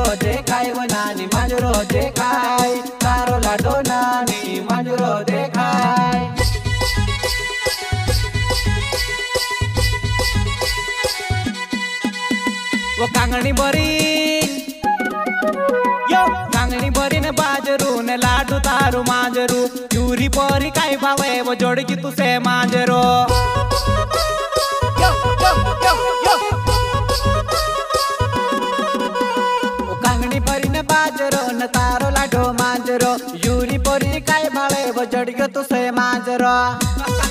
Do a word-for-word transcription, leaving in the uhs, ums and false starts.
देखाय वो नानी मांजरो देखाय तारो लाडो नानी मांजरो देखाय। वो कांगणी बरी यो कांगणी बरी ने बाजरू ने लाडू तारू मांजरू चूरी परी काय भावे वो जोड़ की तुसे मांजरो यो यो यो यो वो कांगणी बरी ने बाजरो ने तारो लाडो मांजरो यूरी परी काय भावे वो जोड़ की तुसे मांजरो।